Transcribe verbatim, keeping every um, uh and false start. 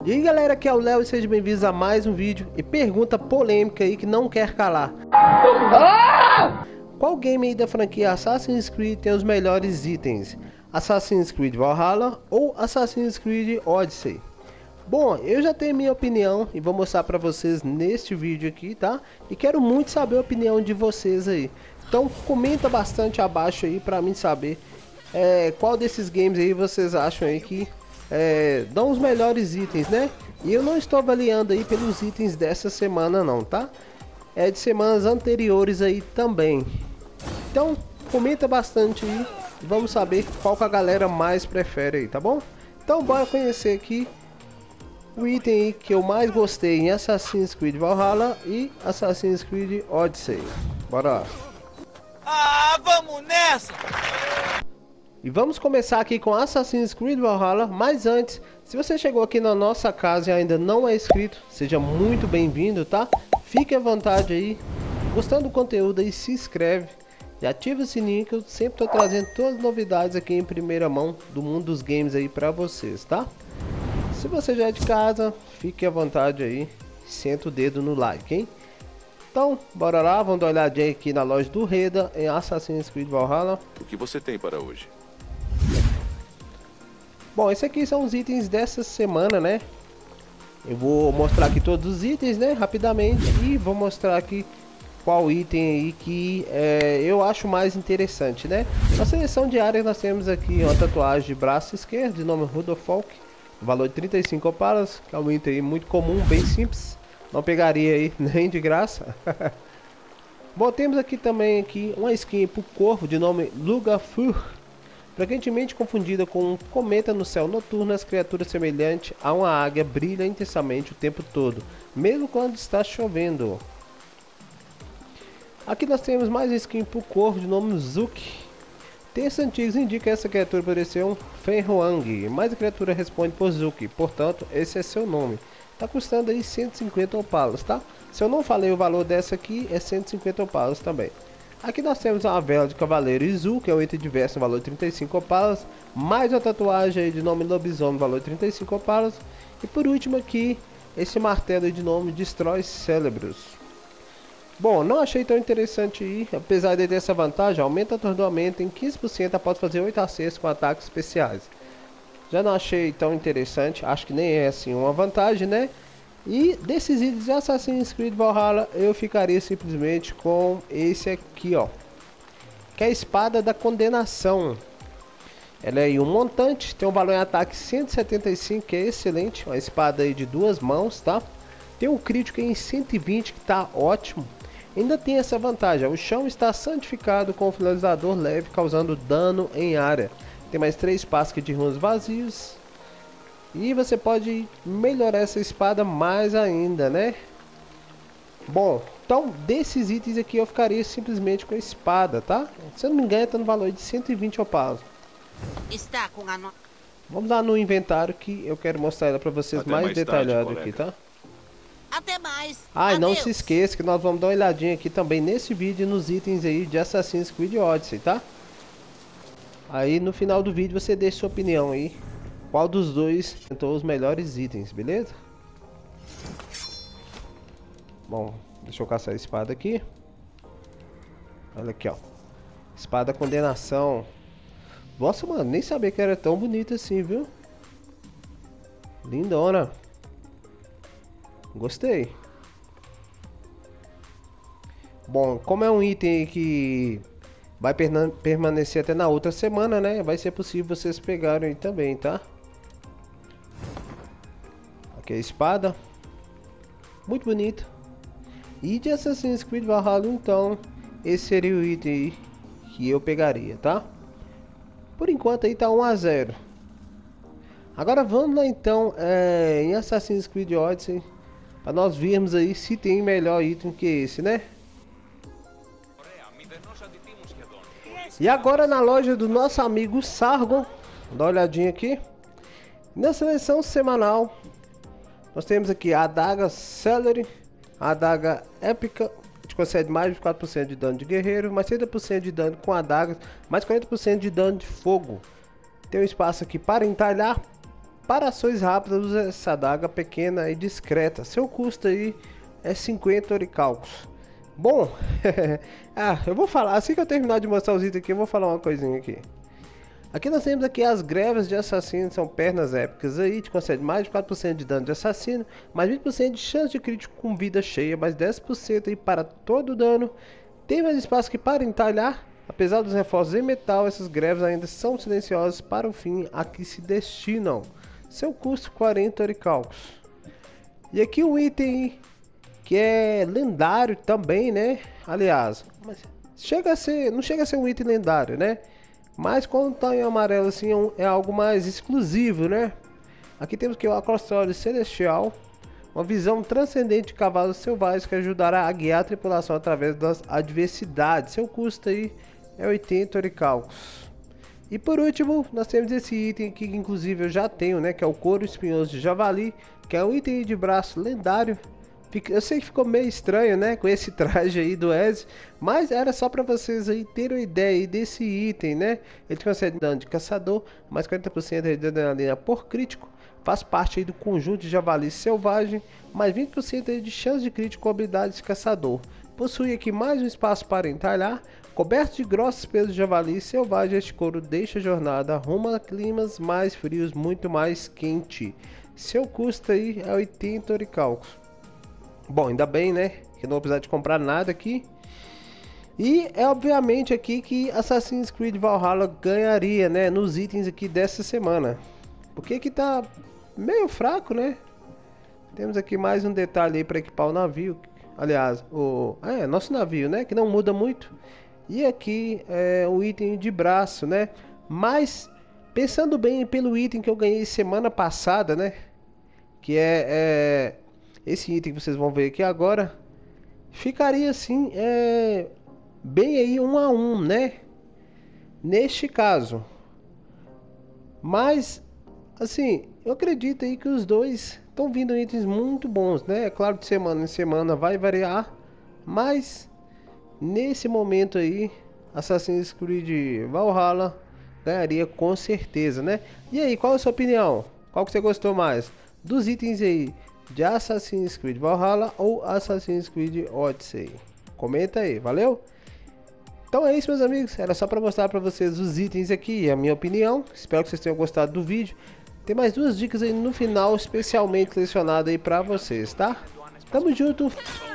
E aí galera, aqui é o Léo e sejam bem-vindos a mais um vídeo. E pergunta polêmica aí que não quer calar: qual game aí da franquia Assassin's Creed tem os melhores itens? Assassin's Creed Valhalla ou Assassin's Creed Odyssey? Bom, eu já tenho minha opinião e vou mostrar pra vocês neste vídeo aqui, tá? E quero muito saber a opinião de vocês aí. Então comenta bastante abaixo aí pra mim saber é, qual desses games aí vocês acham aí que é, dão os melhores itens, né? E eu não estou avaliando aí pelos itens dessa semana não, tá? É de semanas anteriores aí também. Então comenta bastante aí e vamos saber qual que a galera mais prefere aí, tá bom? Então bora conhecer aqui o item aí que eu mais gostei em Assassin's Creed Valhalla e Assassin's Creed Odyssey. Bora lá. Ah, vamos nessa! E vamos começar aqui com Assassin's Creed Valhalla, mas antes, se você chegou aqui na nossa casa e ainda não é inscrito, seja muito bem-vindo, tá? Fique à vontade aí, gostando do conteúdo aí, se inscreve e ativa o sininho que eu sempre tô trazendo todas as novidades aqui em primeira mão do mundo dos games aí pra vocês, tá? Se você já é de casa, fique à vontade aí, senta o dedo no like, hein? Então, bora lá, vamos dar uma olhadinha aqui na loja do Reda em Assassin's Creed Valhalla. O que você tem para hoje? Bom, esses aqui são os itens dessa semana, né? Eu vou mostrar aqui todos os itens, né? Rapidamente. E vou mostrar aqui qual item aí que é, eu acho mais interessante, né? Na seleção diária nós temos aqui uma tatuagem de braço esquerdo, de nome Rudolfolk. Valor de trinta e cinco opalas, que é um item aí muito comum, bem simples. Não pegaria aí nem de graça. Bom, temos aqui também aqui uma skin pro corvo de nome Lugafur. Frequentemente confundida com um cometa no céu noturno, as criaturas semelhantes a uma águia brilham intensamente o tempo todo, mesmo quando está chovendo. Aqui nós temos mais skin pro corvo de nome Zuki. Textos antigos indicam que essa criatura poderia ser um Fenhuang, mas a criatura responde por Zuki, portanto esse é seu nome. Tá custando aí cento e cinquenta opalas, tá? Se eu não falei o valor dessa aqui, é cento e cinquenta opalas também. Aqui nós temos uma vela de cavaleiro Izu, que é um item diverso, no valor de trinta e cinco opalas. Mais uma tatuagem aí de nome lobisomem, valor de trinta e cinco opalas. E por último aqui, esse martelo aí de nome Destrói Cérebros. Bom, não achei tão interessante aí, apesar de ter essa vantagem, aumenta atordoamento em quinze por cento após fazer oito acertos com ataques especiais. Já não achei tão interessante, acho que nem é assim uma vantagem, né? E desses itens de Assassin's Creed Valhalla eu ficaria simplesmente com esse aqui, ó, que é a Espada da Condenação. Ela é um montante, tem um valor em ataque cento e setenta e cinco, que é excelente, uma espada aí de duas mãos, tá? Tem um crítico em cento e vinte, que tá ótimo. Ainda tem essa vantagem, o chão está santificado com um finalizador leve, causando dano em área. Tem mais três passos de runas vazios. E você pode melhorar essa espada mais ainda, né? Bom, então desses itens aqui eu ficaria simplesmente com a espada, tá? Se eu não me engano, tá no valor de cento e vinte opalas. Está com a no... Vamos lá no inventário que eu quero mostrar ela pra vocês Até mais, mais detalhado tarde, aqui, colega. tá? Até mais. Ah, e não Adeus. se esqueça que nós vamos dar uma olhadinha aqui também nesse vídeo nos itens aí de Assassin's Creed Odyssey, tá? Aí no final do vídeo você deixa sua opinião aí. Qual dos dois tentou os melhores itens, beleza? Bom, deixa eu caçar a espada aqui. Olha aqui, ó. Espada Condenação. Nossa, mano, nem sabia que era tão bonita assim, viu? Lindona. Gostei. Bom, como é um item que vai permanecer até na outra semana, né? Vai ser possível vocês pegarem aí também, tá? Aqui é a espada. Muito bonito. E de Assassin's Creed Valhalla, então, esse seria o item aí que eu pegaria, tá? Por enquanto aí tá um a zero. Agora vamos lá então é, em Assassin's Creed Odyssey, para nós vermos aí se tem melhor item que esse, né? E agora na loja do nosso amigo Sargon, dá uma olhadinha aqui. Na seleção semanal, nós temos aqui a adaga Celery, a adaga épica, que concede mais de vinte e quatro por cento de dano de guerreiro, mais trinta por cento de dano com adagas, mais quarenta por cento de dano de fogo. Tem um espaço aqui para entalhar, Para ações rápidas, use essa adaga pequena e discreta. Seu custo aí é cinquenta oricalcos. Bom, ah, eu vou falar, assim que eu terminar de mostrar os itens aqui, eu vou falar uma coisinha aqui. Aqui nós temos aqui as greves de assassino, são pernas épicas aí, te concede mais de quatro por cento de dano de assassino, mais vinte por cento de chance de crítico com vida cheia, mais dez por cento aí para todo o dano. Tem mais espaço que para entalhar, apesar dos reforços em metal, essas greves ainda são silenciosas para o fim a que se destinam. Seu custo quarenta oricalcos. E aqui um item que é lendário também, né? Aliás, mas chega a ser, não chega a ser um item lendário, né? Mas quando tá em amarelo assim é, um, é algo mais exclusivo, né? Aqui temos que o acrostório celestial, uma visão transcendente de cavalos selvagens que ajudará a guiar a tripulação através das adversidades. Seu custo aí é oitenta oricalcos. E por último, nós temos esse item aqui que inclusive eu já tenho, né? Que é o couro espinhoso de javali, que é um item de braço lendário. Eu sei que ficou meio estranho, né, com esse traje aí do Ezio, mas era só para vocês aí terem uma ideia aí desse item, né? Ele concede dano de caçador, mais quarenta por cento de adrenalina por crítico, faz parte aí do conjunto de javali selvagem, mais vinte por cento aí de chance de crítico com habilidades de caçador. Possui aqui mais um espaço para entalhar, coberto de grossos pelos de javali selvagem, este couro deixa a jornada rumo a climas mais frios, muito mais quente. Seu custo aí é oitenta oricalcos. Bom, ainda bem, né, que não vou precisar de comprar nada aqui. E é obviamente aqui que Assassin's Creed Valhalla ganharia, né, nos itens aqui dessa semana. Porque aqui tá meio fraco, né? Temos aqui mais um detalhe aí para equipar o navio. Aliás, o é, nosso navio, né, que não muda muito. E aqui é o item de braço, né? Mas pensando bem pelo item que eu ganhei semana passada, né, que é, é esse item que vocês vão ver aqui agora, ficaria assim, é, bem aí um a um, né? Neste caso. Mas, assim, eu acredito aí que os dois estão vindo itens muito bons, né? É claro que de semana em semana vai variar, mas nesse momento aí, Assassin's Creed Valhalla ganharia com certeza, né? E aí, qual é a sua opinião? Qual que você gostou mais? Dos itens aí de Assassin's Creed Valhalla ou Assassin's Creed Odyssey? Comenta aí, valeu? Então é isso, meus amigos, era só para mostrar para vocês os itens aqui, a minha opinião. Espero que vocês tenham gostado do vídeo. Tem mais duas dicas aí no final, especialmente selecionado aí para vocês, tá? Tamo junto!